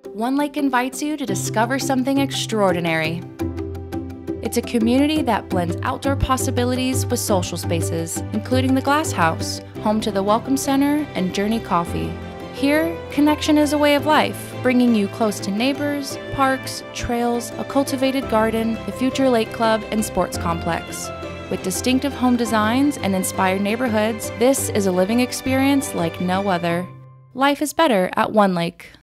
One Lake invites you to discover something extraordinary. It's a community that blends outdoor possibilities with social spaces, including the Glass House, home to the Welcome Center and Journey Coffee. Here, connection is a way of life, bringing you close to neighbors, parks, trails, a cultivated garden, the future lake club, and sports complex. With distinctive home designs and inspired neighborhoods, this is a living experience like no other. Life is better at One Lake.